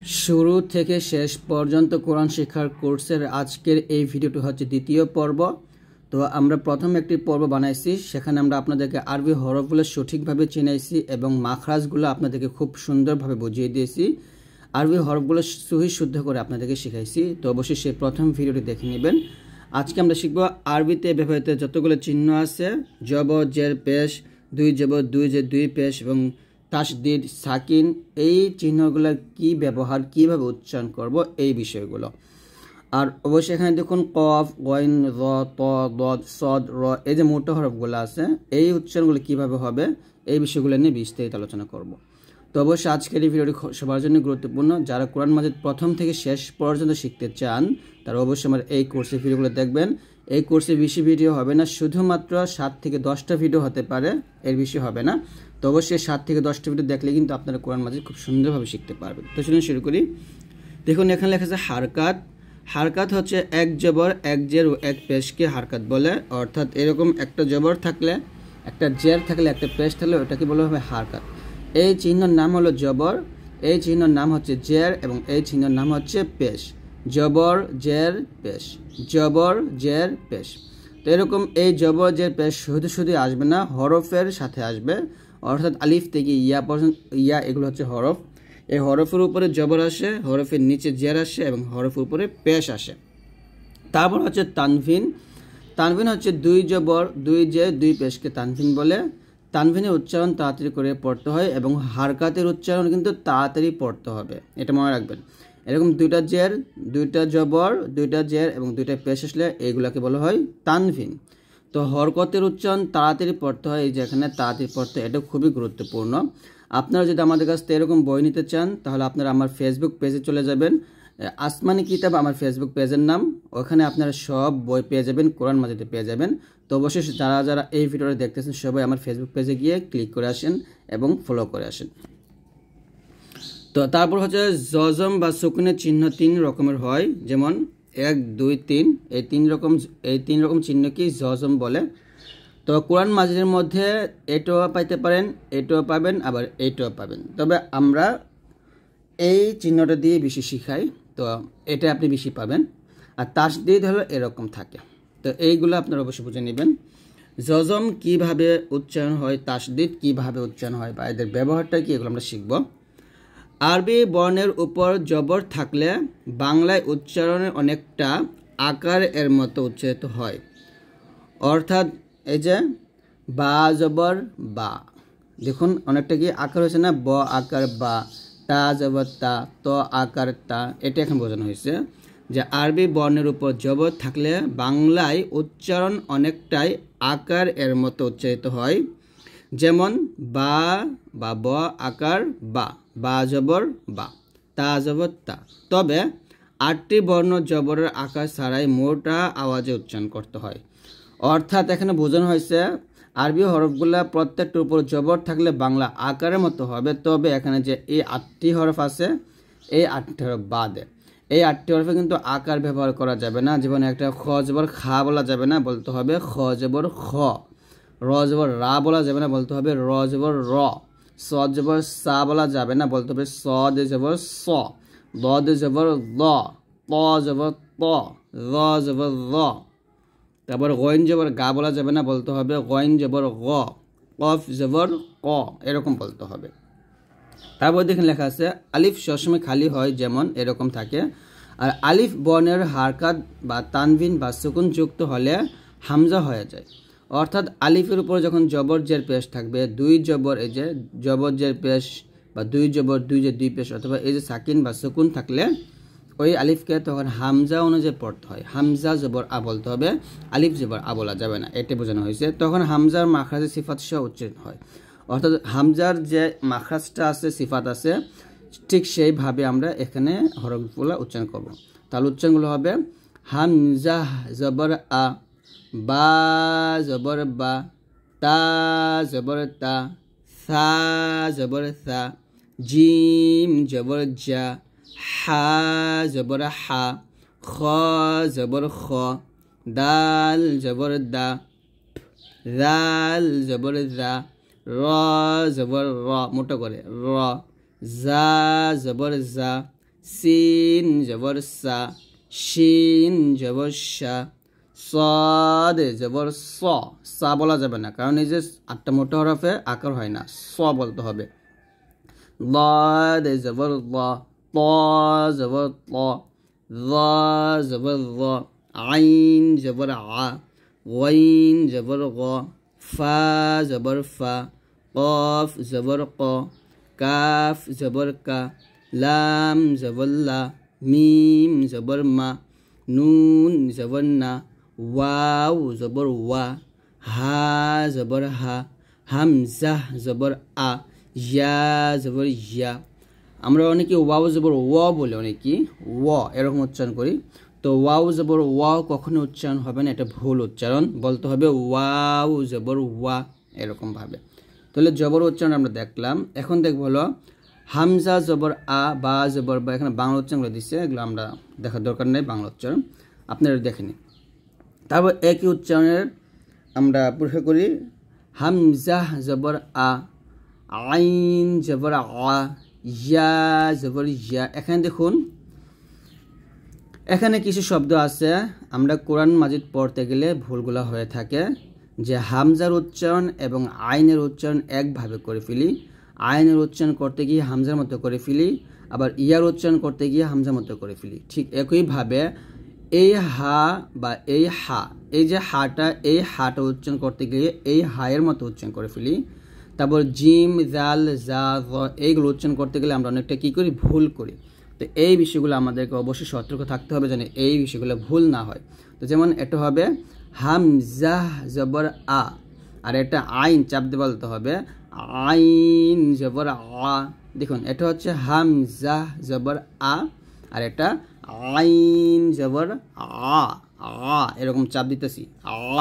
শুরু থেকে শেষ পর্যন্ত কোরআন শিক্ষার কোর্সের আজকের এই ভিডিওটি হচ্ছে দ্বিতীয় পর্ব। তো আমরা প্রথম একটি পর্ব বানাইছি, সেখানে আমরা আপনাদেরকে আরবি হরফগুলো সঠিকভাবে চিনাইছি এবং মাখরাজগুলো আপনাদেরকে খুব সুন্দরভাবে বুঝিয়ে দিয়েছি। আরবি হরফগুলো সহি শুদ্ধ করে আপনাদেরকে শিখাইছি। তো অবশ্যই সেই প্রথম ভিডিওটি দেখে নেবেন। আজকে আমরা শিখব আরবিতে ব্যবহৃত যতগুলো চিহ্ন আছে, জবর, জের, পেশ, দুই জবর, দুই জের, দুই পেশ এবং তাসদিদ, সাকিন, এই চিহ্নগুলোর কি ব্যবহার, কিভাবে উচ্চারণ করব, এই বিষয়গুলো। আর অবশ্যই এখানে দেখুন কফ, গইন, র, ত, দদ, সদ, র, এই যে মোটা হরফগুলো আছে, এই উচ্চারণগুলো কিভাবে হবে, এই বিষয়গুলো নিয়ে বিস্তারিত আলোচনা করব। তো অবশ্যই আজকের এই ভিডিওটি সবার জন্য গুরুত্বপূর্ণ। যারা কোরআন মাজিদ প্রথম থেকে শেষ পর্যন্ত শিখতে চান তারা অবশ্যই আমার এই কোর্সের ভিডিওগুলো দেখবেন। এই কোর্সে বেশি ভিডিও হবে না, শুধুমাত্র 7 থেকে 10টা ভিডিও হতে পারে, এর বেশি হবে না। তো অবশ্যই 7 থেকে 10টা ভিডিও দেখলে কিন্তু আপনারা কোরআন মাজিদ খুব সুন্দরভাবে শিখতে পারবেন। তো চলুন শুরু করি। দেখুন এখানে লেখা আছে হারকাত। হারকাত হচ্ছে এক জবর, এক জের ও এক পেশকে হারকাত বলে। অর্থাৎ এরকম একটা জবর থাকলে, একটা জের থাকলে, একটা পেশ থাকলে ওটাকে বলা হবে হারকাত। এই চিহ্নের নাম হলো জবর, এই চিহ্নের নাম হচ্ছে জের এবং এই চিহ্নের নাম হচ্ছে পেশ। জবর, জের, পেশ, জবর, জের, পেশ। তো এরকম এই জবর, জের, পেশ শুধু শুধু আসবে না, হরফের সাথে আসবে। অর্থাৎ আলিফ থেকে ইয়া পর্যন্ত, ইয়া এগুলো হচ্ছে হরফ। এই হরফের উপরে জবর আসে, হরফের নিচে জের আসে এবং হরফের উপরে পেশ আসে। তারপর হচ্ছে তানভিন। তানভিন হচ্ছে দুই জবর, দুই জের, দুই পেশকে তানভিন বলে। তানভিনের উচ্চারণ তাড়াতাড়ি করে পড়তে হয় এবং হারকাতের উচ্চারণ কিন্তু তাড়াতাড়ি পড়তে হবে, এটা মনে রাখবেন। এরকম দুইটা জের, দুইটা জবর, দুইটা জের এবং দুইটা পেশ আসলে এইগুলাকে বলা হয় তানভিন। তো হরকতের উচ্চারণ তাড়াতাড়ি পড়তে হয়, এই যে এখানে তাড়াতাড়ি পড়তে, এটা খুবই গুরুত্বপূর্ণ। আপনারা যদি আমাদের কাছ থেকে এরকম বই নিতে চান তাহলে আপনারা আমার ফেসবুক পেজে চলে যাবেন। আসমানি কিতাব আমার ফেসবুক পেজের নাম, ওখানে আপনারা সব বই পেয়ে যাবেন, কোরআন মাজিদে পেয়ে যাবেন। তো অবশ্যই যারা যারা এই ভিডিওটা দেখতেছেন সবাই আমার ফেসবুক পেজে গিয়ে ক্লিক করে আসেন এবং ফলো করে আসেন। তো তারপর হচ্ছে জজম বা সুকুনের চিহ্ন 3 রকমের হয়, যেমন 1, 2, 3, এই তিন রকম চিহ্নকে জজম বলে। তো কোরআন মাজিদের মধ্যে এটাও পাইতে পারেন, এটাও পাবেন, আবার এইটাও পাবেন। তবে আমরা এই চিহ্নটা দিয়ে বেশি শিখাই, তো এটা আপনি বেশি পাবেন। আর তাসদিদ হলো এরকম থাকে। তো এইগুলো আপনারা অবশ্যই বুঝে নেবেন। জজম কিভাবে উচ্চারণ হয়, তাসদিদ কিভাবে উচ্চারণ হয় বা এদের ব্যবহারটা কি, এগুলো আমরা শিখব। আরবি বর্ণের উপর জবর থাকলে বাংলায় উচ্চারণের অনেকটা আকার এর মতো উচ্চারিত হয়। অর্থাৎ এই যে বা জবর বা, দেখুন অনেকটা কি আকার হয়েছে না, ব আকার বা, তা জবর তা, ত আকার তা, এটা এখন বোঝানো হয়েছে যে আরবি বর্ণের উপর জবর থাকলে বাংলায় উচ্চারণ অনেকটাই আকার এর মতো উচ্চারিত হয়। যেমন বা বা ব আকার বা, বা জবর বা, তা জবর তা। তবে 8টি বর্ণ জবরের আকার ছাড়াই মোটা আওয়াজে উচ্চারণ করতে হয়। অর্থাৎ এখানে বোঝানো হয়েছে আরবি হরফগুলা প্রত্যেকটার উপর জবর থাকলে বাংলা আকারের মতো হবে। তবে এখানে যে এই 8টি হরফ আছে, এই 8টি হরফ বাদে, এই 8টি হরফে কিন্তু আকার ব্যবহার করা যাবে না। যেমন একটা খ জবর খা বলা যাবে না, বলতে হবে খ জবর খ। র জবর রা বলা যাবে না, বলতে হবে র জবর র। স জবর সা বলা যাবে না, বলতে হবে স দে জবর স। দ দে জবর দ, ত জবর ত, র জবর র। তারপর গইন জবর গা বলা যাবে না, বলতে হবে গইন জবর গ। কফ জবর ক, এরকম বলতে হবে। তারপর দেখেন লেখা আছে আলিফ সবসময় খালি হয়, যেমন এরকম থাকে। আর আলিফ বর্ণের হারকাত বা তানভিন বা সুকুন যুক্ত হলে হামজা হয়ে যায়। অর্থাৎ আলিফের উপর যখন জবর জের পেশ থাকবে, দুই জবর, এই যে জবর জের পেশ বা দুই জবর, দুই জের, দুই পেশ, অথবা এই যে সাকিন বা সুকুন থাকলে ওই আলিফকে তখন হামজা অনুযায়ী পড়তে হয়। হামজা জবর আ বলতে হবে, আলিফ জবর আ বলা যাবে না, এটা বোঝানো হয়েছে। তখন হামজার মাখরাজের সিফাত সহ উচ্চারিত হয়। অর্থাৎ হামজার যে মাখরাজটা আছে, সিফাত আছে, ঠিক সেইভাবে আমরা এখানে হরফগুলো উচ্চারণ করব। তাহলে উচ্চারণগুলো হবে হামজা জবর আ, বা জবর বা, তা জবর তা, সা জবর সা, জিম জবর জা, হা জবর হা, খ জবর খ, দাল জবর দা, জাল জবর জা, র জবর র, মোটা করে র, জা জবর জা, সিন জবর সা, শিন জবর শা, সাদ জবর স, সা বলা যাবে না কারণ এই যে 8টা মোটা হরফে আকার হয় না, স বলতে হবে। ضاد জবর ল, ত জবর ত, য জবর য, আইন জবর আ, ওয়াইন জবর গ, ফা জবর ফা, কফ জবর ক, কাফ জবর কা, লাম জবর লা, মিম জবর মা, নুন জবর না, ওয়াও জবর ওয়া, হা জবর হা, হামজা জবর আ, ইয়া জবর ইয়া। আমরা অনেকে ওয়াও জবর ওয়া বলে অনেকে ওয়া এরকম উচ্চারণ করি, তো ওয়াও জবর ওয়া কখনো উচ্চারণ হবে না, এটা ভুল উচ্চারণ, বলতে হবে ওয়াও জবর ওয়া এরকমভাবে। তাহলে জবর উচ্চারণ আমরা দেখলাম। এখন দেখব হলো হামজা জবর আ, বা জবর বা, এখানে বাংলা উচ্চারণগুলো দিচ্ছে, এগুলো আমরা দেখার দরকার নেই, বাংলা উচ্চারণ আপনারা দেখেনি। তারপর একই উচ্চারণের আমরা পরীক্ষা করি। হামজা জবর আ, আইন জবর আ, ইয়া জবর ইয়া। এখানে দেখুন এখানে কিছু শব্দ আছে আমরা কোরআন মাজিদ পড়তে গেলে ভুলগুলো হয়ে থাকে, যে হামজার উচ্চারণ এবং আইনের উচ্চারণ একভাবে করে ফেলি, আইনের উচ্চারণ করতে গিয়ে হামজার মতো করে ফেলি, আবার ইয়ার উচ্চারণ করতে গিয়ে হামজার মতো করে ফেলি। ঠিক একইভাবে এই হা বা এই হা, এই যে হাটা, এই হাটা উচ্চারণ করতে গিয়ে এই হায়ের মতো উচ্চারণ করে ফেলি। তারপর জিম জাল জা জ, এইগুলো উচ্চারণ করতে গেলে আমরা অনেকটা কী করি, ভুল করি। তো এই বিষয়গুলো আমাদেরকে অবশ্যই সতর্ক থাকতে হবে যেন এই বিষয়গুলো ভুল না হয়। তো যেমন এটা হবে হামজা জবর আ, আর এটা আইন চাপ দিয়ে বলতে হবে আইন জবর আ। দেখুন এটা হচ্ছে হামজা জবর আ, আর এটা আইন জবর আ, আ এরকম চাপ দিতেছি আ।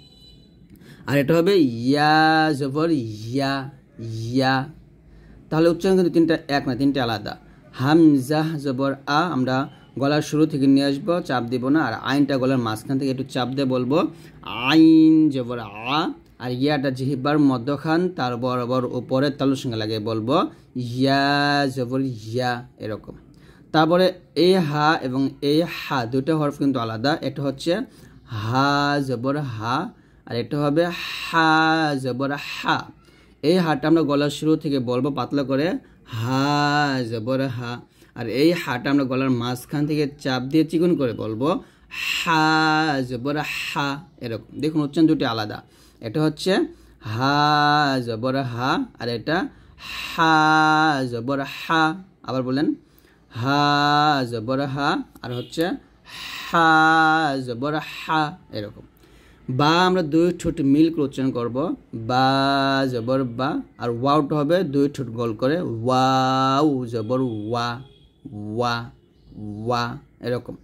আর এটা হবে ইয়া জবর ইয়া, ইয়া। তাহলে উচ্চারণ কিন্তু তিনটা এক না, তিনটা আলাদা। হামজা জবর আ আমরা গলার শুরু থেকে নিয়ে আসবো, চাপ দিব না, আর আইনটা গলার মাঝখান থেকে একটু চাপ দিয়ে বলবো আইন জবর আ, আর ইয়াটা জিহ্বার মধ্যখান তার বরাবর উপরের তালুর সঙ্গে লাগিয়ে বলবো ইয়া জবর ইয়া এরকম। তারপরে এই হা এবং এই হা দুটো হরফ কিন্তু আলাদা, এটা হচ্ছে হা জবর হা, আর এটা হবে হা জবর হা। এই হাটা আমরা গলার শুরু থেকে বলবো পাতলা করে হা জবর হা, আর এই হাটা আমরা গলার মাঝখান থেকে চাপ দিয়ে চিকন করে বলবো হা জবর হা এরকম। দেখুন উচ্চারণ দুটি আলাদা, এটা হচ্ছে হা জবর হা, আর এটা হা জবর হা। আবার বলেন হা জবর হা, আর হচ্ছে হা জবর হা এরকম। বা আমরা দুই ঠোঁট মিল করে উচ্চারণ করবো, বা জবর বা, আর ওয়াওটা হবে দুই ঠোঁট গোল করে ওয়াও জবর ওয়া, ওয়া ওয়া এরকম।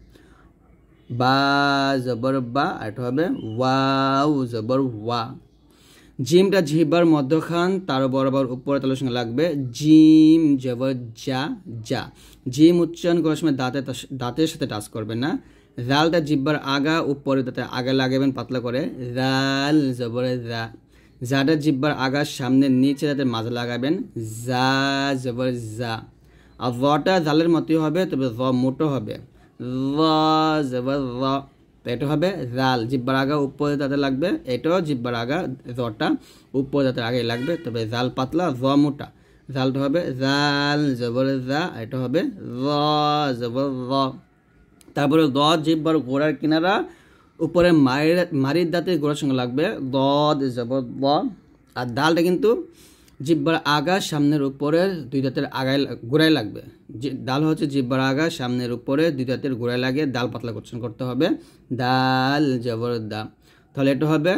বা জবর বা, আর এটা হবে ওয়াও জবর ওয়া। জিমটা জিহ্বার মধ্যখান তার বরাবর উপরে তালুর সঙ্গে লাগবে, জিম জবর যা, যা। জিম উচ্চারণ করার সময় দাঁতের সাথে টাচ করবেন না। জালটা জিহ্বার আগা উপরে দাঁতে আগে লাগাবেন পাতলা করে, জাল জবর জা। জাটা জিহ্বার আগা সামনে নিচে দাঁতের মাঝে লাগাবেন, জা জবর জা। আর জটা জালের মতোই হবে, তবে জ মোটো হবে, জ জবর জ। তো এটা হবে জাল, জিহ্বার আগা উপরে দাঁতে লাগবে, এটাও জিহ্বার আগা জটা উপরে দাঁতের আগে লাগবে, তবে জাল পাতলা জ মোটা। জালটা হবে জাল জবর জা, এটা হবে জ জবর জ। তারপরে দ জিহ্বার গোড়ার কিনারা উপরে মারির দাঁতের গোড়ার সঙ্গে লাগবে, দদ জবর দ। আর দালটা কিন্তু জিহ্বার আগা সামনের উপরে দুই দাঁতের গোড়ায় লাগবে। দাল হচ্ছে জিহ্বার আগা সামনের উপরে দুই দাঁতের গোড়ায় লাগে, দাল পাতলা উচ্চারণ করতে হবে, দাল জবর দা। তাহলে এটা হবে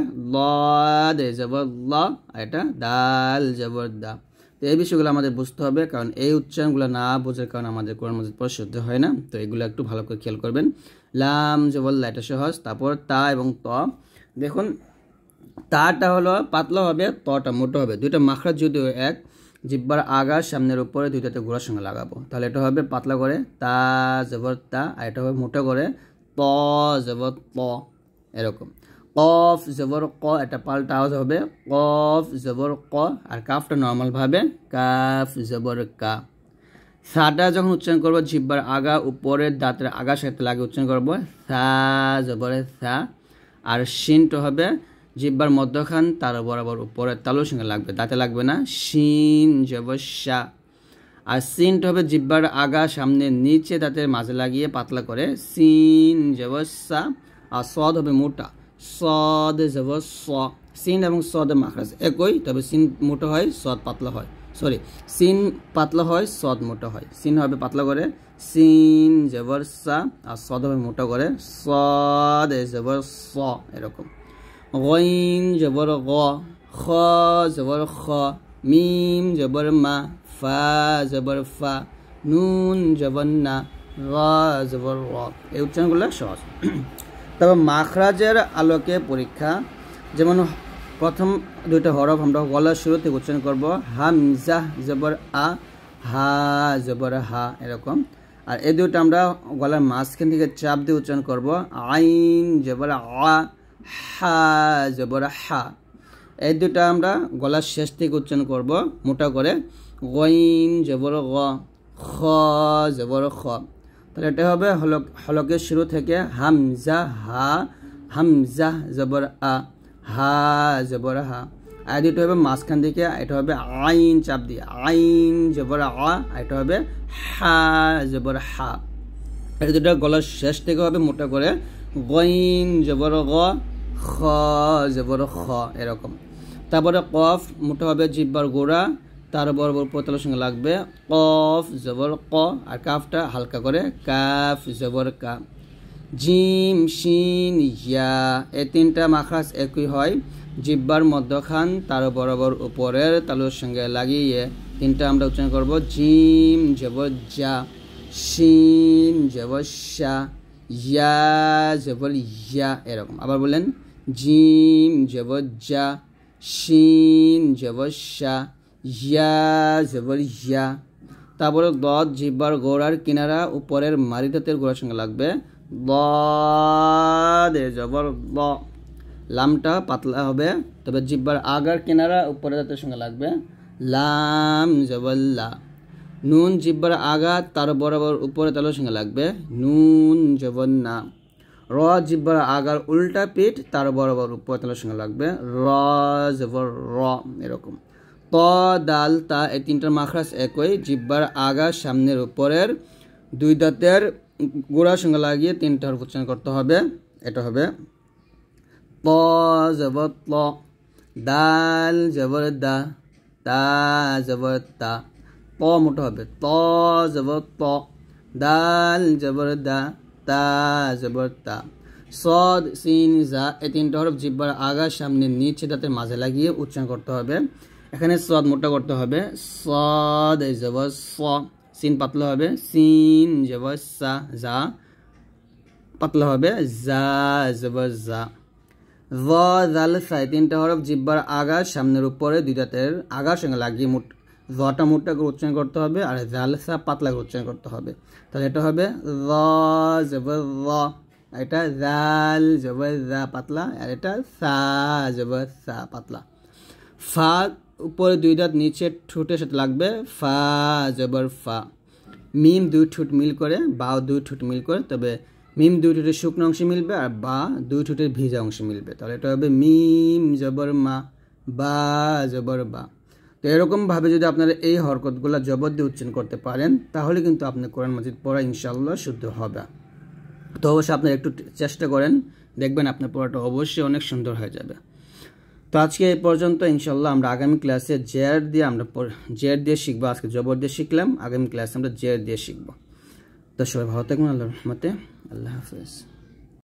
লদ জবর ল, আর এটা দাল জবর দা। তো এই বিষয়গুলো আমাদের বুঝতে হবে, কারণ এই উচ্চারণগুলো না বোঝার কারণে আমাদের কোরআন মাজিদ পড়া শুদ্ধ হয় না। তো এগুলো একটু ভালো করে খেয়াল করবেন। লাম জবর লা, এটা সহজ। তারপর তা এবং ত, দেখুন তাটা হলো পাতলা হবে, তটা মোটো হবে। দুইটা মাখরাজ যদিও এক, জিহ্বার আগা সামনের উপরে দুইটাতে গোড়ার সঙ্গে লাগাবো, তাহলে এটা হবে পাতলা করে তা জবর তা, আর এটা হবে মোটা করে ত জবর ত এরকম। কফ জবর ক, এটা পাল্টা আওয়াজ হবে কফ জবর ক, আর কাফটা নর্মালভাবে কাফ জবর কা। সাটা যখন উচ্চারণ করব জিহ্বার আগা উপরের দাঁতের আগার সাথে লাগিয়ে উচ্চারণ করব সা জবরে সা। আর শিনটা হবে জিহ্বার মধ্যখান তার বরাবর উপরের তালুর সঙ্গে লাগবে, দাঁতে লাগবে না, শিন জবর সা। আর সিনটা হবে জিহ্বার আগা সামনে নিচে দাঁতের মাঝে লাগিয়ে পাতলা করে সিন জবর সা। আর সদ হবে মোটা, সদ জবর স। সিন এবং সদের মাখরাজ একই, তবে সিন মোটা হয় সদ পাতলা হয়, সরি সিন পাতলা হয় সদ মোটা হয়। সিন হবে পাতলা করে সিন জবর সা, আর সদ হবে মোটা করে সদ জবর স এরকম। গইন জবর গ, খ জবর খ, মিম জবর মা, ফা জবর ফা, নুন জবর না, রা জবর র। এই উচ্চারণগুলো সহজ। তবে মাখরাজের আলোকে পরীক্ষা, যেমন প্রথম দুইটা হরফ আমরা গলার শুরু থেকে উচ্চারণ করব হামজা জবর আ, হা জবর হা এরকম। আর এই দুটো আমরা গলার মাঝখান থেকে চাপ দিয়ে উচ্চারণ করব আইন জবর আ, হা জবর হা। এই দুটো আমরা গলার শেষ থেকে উচ্চারণ করব মোটা করে গইন জবর গ, খ জবর খ। তাহলে এটা হবে হলকের শুরু থেকে হামজা হা, হামজা জবর আ, হা জবর হা। আর দুটো হবে মাঝখান দিকে, এটা হবে আইন চাপ দিয়ে আইন জবর আ, এটা হবে হা জবর হা। এই দুটো গলার শেষ থেকে হবে মোটা করে গইন জবর গ, খ জবর খ এরকম। তারপরে কফ মোটা হবে জিহ্বার গোড়া তার বরাবর উপরতলার সঙ্গে লাগবে কফ জবর ক, আর কাফটা হালকা করে কাফ জবর কা। জিম শিন ইয়া, এই তিনটা মাখরাজ একই হয়, জিহ্বার মধ্যখান তার বরাবর উপরের তালুর সঙ্গে লাগিয়ে তিনটা আমরা উচ্চারণ করব জিম জবর জা, শিন জবর শা, ইয়া জবর ইয়া এরকম। আবার বলেন জিম জবর জা, শিন জবর শা, ইয়া জবর ইয়া। তারপরে দদ জিহ্বার গোড়ার কিনারা উপরের মারি দাঁতের গোড়ার সঙ্গে লাগবে দদ জবর দ। লামটা পাতলা হবে, তবে জিহ্বার আগার কিনারা উপরের দাঁতের সঙ্গে লাগবে লাম জবর লা। নুন জিহ্বার আগা তার বরাবর উপরে তালুর সঙ্গে লাগবে নুন জবর না। র জিহ্বার আগার উল্টা পিঠ তার বরাবর উপরে তালুর সঙ্গে লাগবে র জবর র এরকম। ত দাল তা এই তিনটার মাখরাজ একই, জিহ্বার আগা সামনের উপরের দুই দাঁতের গোড়ার সঙ্গে লাগিয়ে তিনটা হরফ উচ্চারণ করতে হবে। এটা হবে ত জবর ত, দাল জবর দা, তা জবর তা। ত মোটা হবে ত জবর ত, দাল জবর দা, তা জবর তা। সদ সিন জা এই তিনটা হরফ জিহ্বার আগা সামনে নিচে দাঁতের মাঝে লাগিয়ে উচ্চারণ করতে হবে। এখানে সদ মোটা করতে হবে সদ জবর স, সিন পাতলা হবে সিন জবর সা, জা পাতলা হবে জা জবর জা। য জাল সা তিনটা হরফ জিহ্বার আগা সামনের উপরে দুই দাঁতের আগার সঙ্গে লাগিয়ে জটা মোটা করে উচ্চারণ করতে হবে, আর জাল সা পাতলা করে উচ্চারণ করতে হবে। তাহলে এটা হবে য জবর য, এটা জাল জবর জা পাতলা, আর এটা সা জবর সা পাতলা। ফা উপরে দুই দাঁত নিচে ঠোঁটের সাথে লাগবে ফা জবর ফা। মিম দুই ঠোঁট মিল করে, বাও দুই ঠোঁট মিল করে, তবে মিম দুই ঠোঁটের শুকনো অংশে মিলবে আর বা দুই ঠোঁটের ভিজা অংশে মিলবে। তাহলে এটা হবে মিম জবর মা, বা জবর বা। তো এরকমভাবে যদি আপনারা এই হরকতগুলো জবর দিয়ে উচ্চারণ করতে পারেন তাহলে কিন্তু আপনি কোরআন মাজিদ পড়া ইনশাআল্লাহ শুদ্ধ হবে। তো অবশ্যই আপনারা একটু চেষ্টা করেন, দেখবেন আপনার পড়াটা অবশ্যই অনেক সুন্দর হয়ে যাবে। তো আজকে এই পর্যন্ত, ইনশাআল্লাহ আমরা আগামী ক্লাসে জের দিয়ে শিখবো। আজকে জবর দিয়ে শিখলাম, আগামী ক্লাসে আমরা জের দিয়ে শিখবো। তো সবাই ভালো থাকবেন, আল্লাহর রহমতে, আল্লাহ হাফেজ।